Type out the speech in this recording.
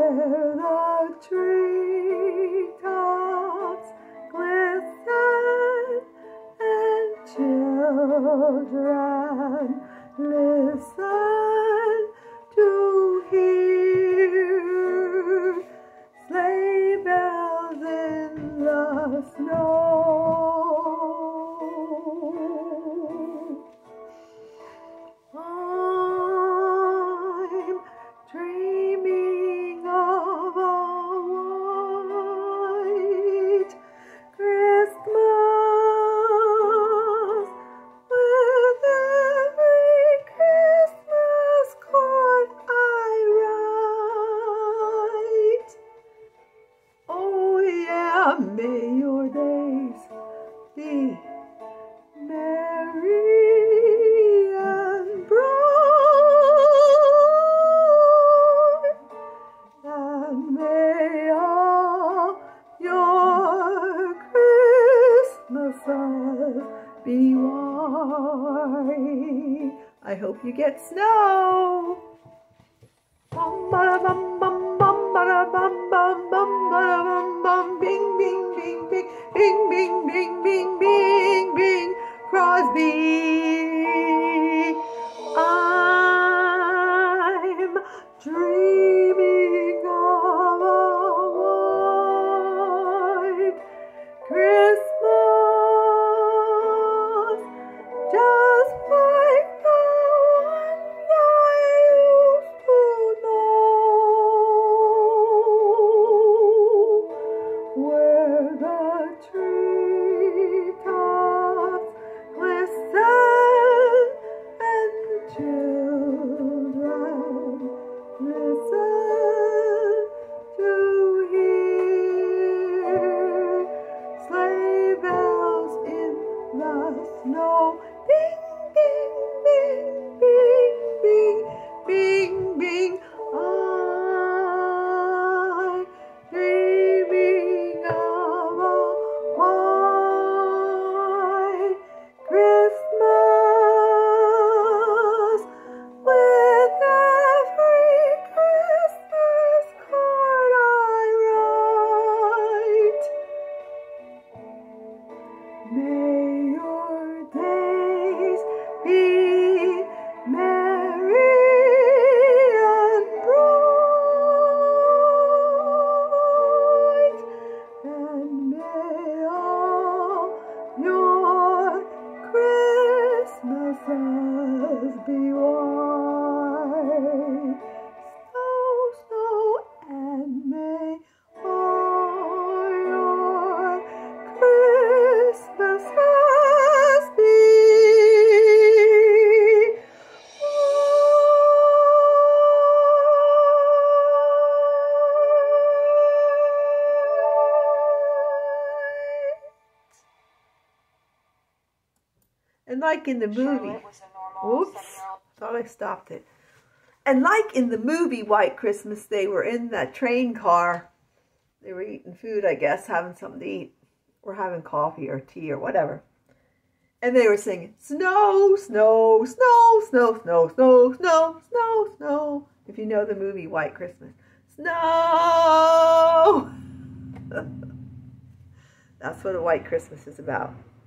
the treetops glisten and children listen to hear sleigh bells in the snow. I'm dreaming of a white Christmas with every Christmas card I write. Oh yeah, may your days be merry and bright, and may all your Christmases be white. I hope you get snow. Bum ba bum bum bum ba bum bum bum ba bum bum bing bing bing bing bing bing bing bing bing bing Crosby. I'm dreaming of a white Christmas, just like the ones I used to know, where the treetops glisten and the children listen to hear sleigh bells in the snow. Bing, bing, bing, bing, bing, bing, bing. I'm dreaming of a white Christmas with every Christmas card I write. May your days be merry and bright, and may all your Christmases be white. Snow, snow, and may all your Christmases be and like in the movie, oops, thought I stopped it. And like in the movie White Christmas, they were in that train car. They were eating food, I guess, having something to eat, or having coffee or tea or whatever. And they were singing, snow, snow, snow, snow, snow, snow, snow, snow, snow. If you know the movie White Christmas. Snow! That's what a White Christmas is about.